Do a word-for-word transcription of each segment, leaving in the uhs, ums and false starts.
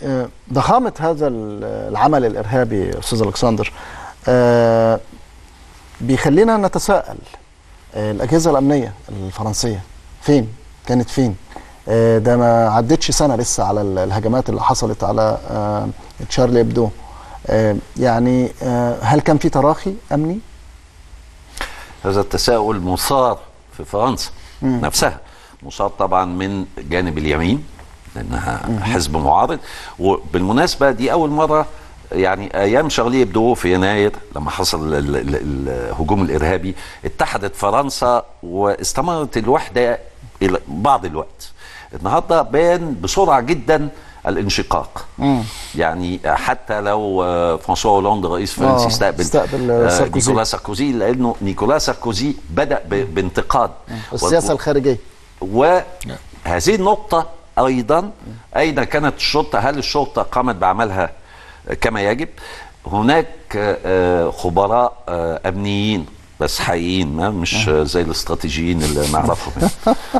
ضخامة هذا العمل الإرهابي أستاذ ألكسندر بيخلينا نتساءل، الأجهزة الأمنية الفرنسية فين؟ كانت فين؟ ده ما عدتش سنة لسه على الهجمات اللي حصلت على تشارلي إبدو. يعني هل كان في تراخي أمني؟ هذا التساؤل مثار في فرنسا مم. نفسها، مثار طبعا من جانب اليمين لأنها مم. حزب معارض. وبالمناسبة دي أول مرة، يعني أيام شارلي إبدو في يناير لما حصل الهجوم الإرهابي اتحدت فرنسا واستمرت الوحدة إلى بعض الوقت. النهارده بان بسرعه جدا الانشقاق. مم. يعني حتى لو فرانسوا هولاند رئيس فرنسي استقبل, استقبل ساركوزي. نيكولا ساركوزي، لانه نيكولا ساركوزي بدا بانتقاد السياسه و... الخارجيه. وهذه النقطه ايضا، اين كانت الشرطه؟ هل الشرطه قامت بعملها كما يجب؟ هناك خبراء امنيين بس حقيقيين، مش زي الاستراتيجيين اللي نعرفهم.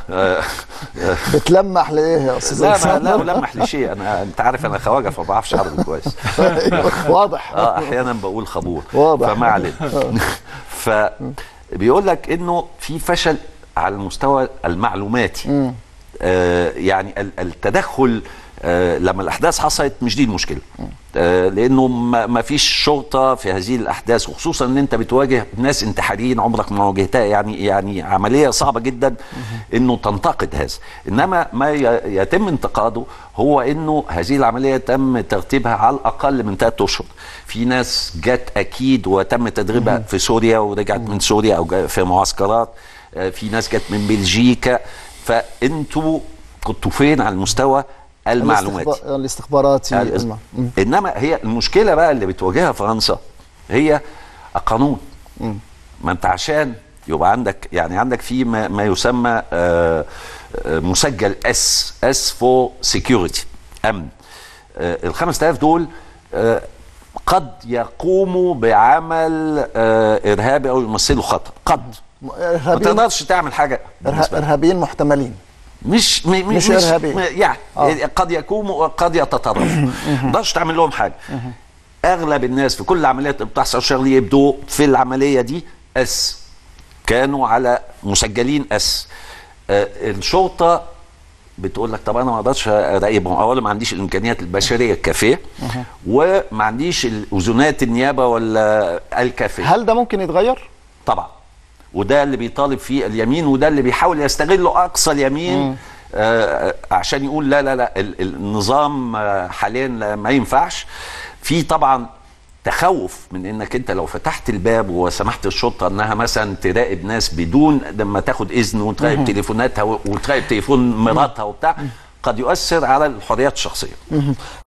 بتلمح لايه يا استاذ؟ لا لا بلمح لشيء، انا انت عارف انا خواجه فما بعرفش عربي كويس. واضح. اه احيانا بقول خبور. واضح. فما علينا. فبيقول لك انه في فشل على المستوى المعلوماتي. آه يعني التدخل آه لما الاحداث حصلت مش دي المشكله، آه لانه ما فيش شرطه في هذه الاحداث، وخصوصا ان انت بتواجه ناس انتحاريين عمرك ما واجهتها. يعني يعني عمليه صعبه جدا انه تنتقد هذا. انما ما يتم انتقاده هو انه هذه العمليه تم ترتيبها على الاقل من ثلاث اشهر. في ناس جت اكيد وتم تدريبها في سوريا ورجعت من سوريا او في معسكرات، آه في ناس جت من بلجيكا. فانتوا كنتوا فين على المستوى المعلوماتي الاستخباراتي؟ الاسم. انما هي المشكله بقى اللي بتواجهها فرنسا هي القانون. م. ما انت عشان يبقى عندك، يعني عندك في ما, ما يسمى آآ آآ مسجل اس اس فور سيكيورتي، امن. ال خمسة آلاف دول قد يقوموا بعمل ارهابي او يمثلوا خطر، قد ما تقدرش تعمل حاجه. ارهابيين محتملين، مش مش, مش ارهابي يعني آه. قد يكونوا قد يتطرفوا، ما تقدرش تعمل لهم حاجه. اغلب الناس في كل العمليات اللي بتحصل شارلي إبدو في العمليه دي اس كانوا على مسجلين اس. آه الشرطه بتقول لك طب انا ما اقدرش اراقبهم، اولا ما عنديش الامكانيات البشريه الكافيه وما عنديش الاذونات النيابه ولا الكافيه. هل ده ممكن يتغير؟ طبعا، وده اللي بيطالب فيه اليمين، وده اللي بيحاول يستغله اقصى اليمين آه عشان يقول لا لا لا النظام آه حاليا ما ينفعش. في طبعا تخوف من انك انت لو فتحت الباب وسمحت الشرطه انها مثلا تراقب ناس بدون لما تاخد اذن وتراقب تليفوناتها وتراقب تليفون مراتها وبتاع، قد يؤثر على الحريات الشخصيه.